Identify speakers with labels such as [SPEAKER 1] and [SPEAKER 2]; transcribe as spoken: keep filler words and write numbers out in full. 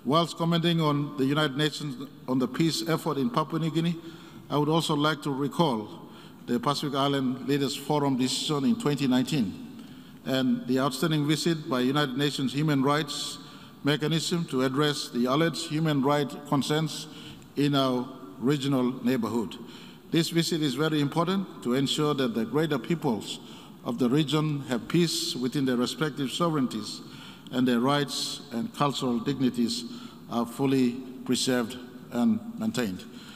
[SPEAKER 1] Whilst commenting on the United Nations on the peace effort in Papua New Guinea, I would also like to recall the Pacific Island Leaders Forum decision in twenty nineteen and the outstanding visit by United Nations Human Rights Mechanism to address the alleged human rights concerns in our regional neighborhood. This visit is very important to ensure that the greater peoples of the region have peace within their respective sovereignties and their rights and cultural dignities are fully preserved and maintained.